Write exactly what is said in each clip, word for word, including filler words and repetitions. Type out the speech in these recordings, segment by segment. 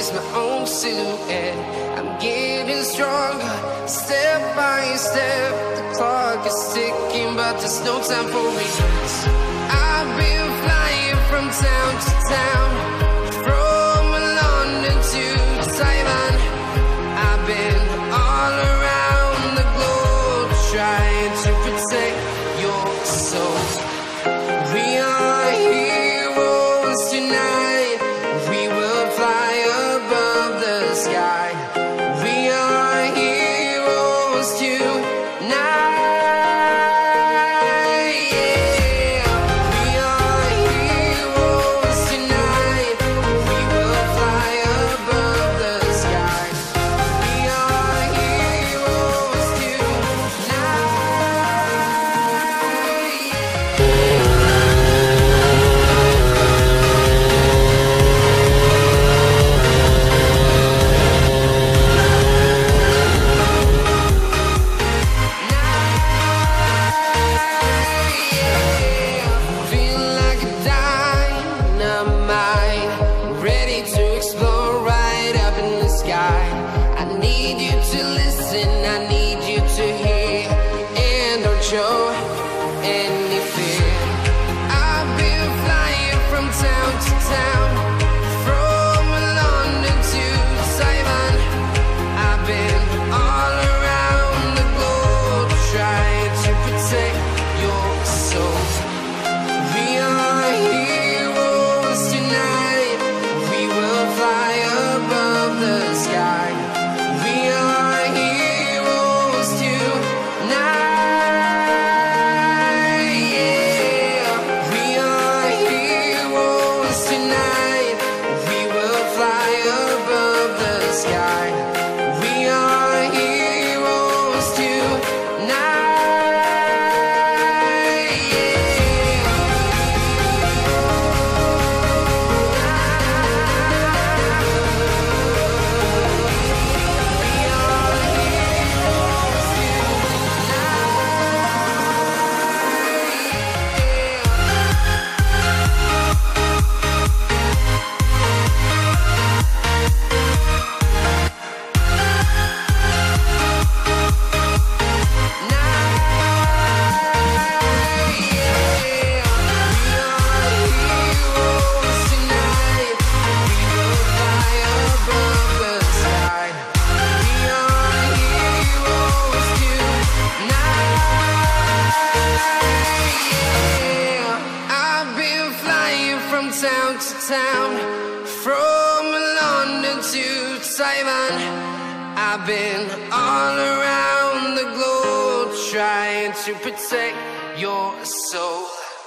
see's my own silhouette. I'm getting stronger, step by step. The clock is ticking, but there's no time for regrets. I've been flying from town to town, from London to Taiwan. I've been all around the globe, trying to protect your soul. We are heroes tonight. We will fly above the sky. We are heroes tonight. Town to town, from London to Taiwan. I've been all around the globe, trying to protect your soul.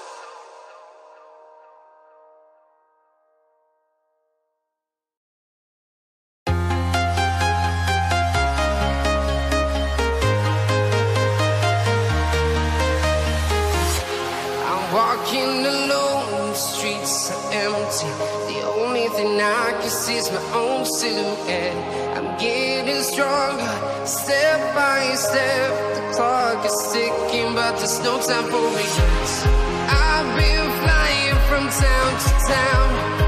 I'm walking alone, the streets are empty. The only thing I can see is my own silhouette. I'm getting stronger, step by step. The clock is ticking, but there's no time for regrets. I've been flying from town to town,